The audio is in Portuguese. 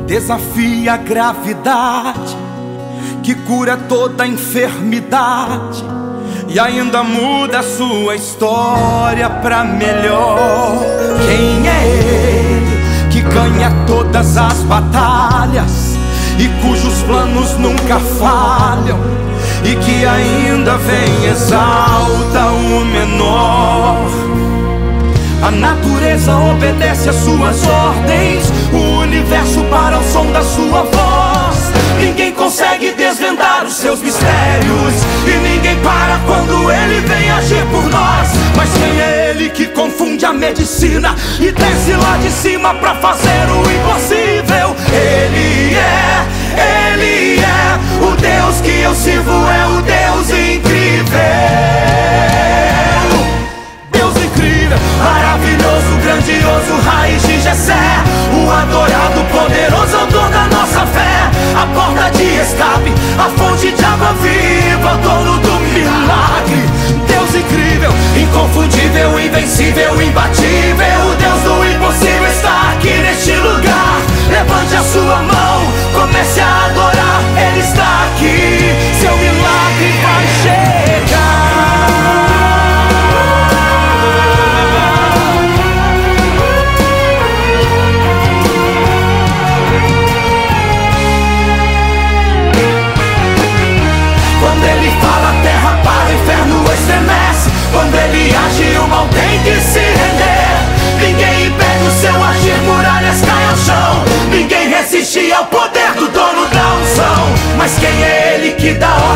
Desafia a gravidade, que cura toda enfermidade e ainda muda a sua história pra melhor. Quem é Ele que ganha todas as batalhas e cujos planos nunca falham, e que ainda vem e exalta o menor? A natureza obedece às suas ordens, o universo para o som da sua voz. Ninguém consegue desvendar os seus mistérios, e ninguém para quando Ele vem agir por nós. Mas quem é Ele que confunde a medicina e desce lá de cima pra fazer o impossível? Ele é o Deus que eu sirvo, é o Deus incrível. Deus incrível, maravilhoso, grandioso, raiz de Jessé, o adorado, poderoso, autor da nossa fé, a porta de escape, a fonte de água viva, o dono do milagre. Deus incrível, inconfundível, invencível, imbatível, o Deus do impossível está aqui neste lugar. Levante a sua mão, comece a adorar, Ele está aqui, seu milagre vai chegar. Quando Ele fala, a terra para, o inferno estremece. Quando Ele age, o mal tem que se render. Ninguém impede o seu agir, muralhas caem ao chão. Ninguém resiste ao poder do dono da unção. Mas quem é Ele que dá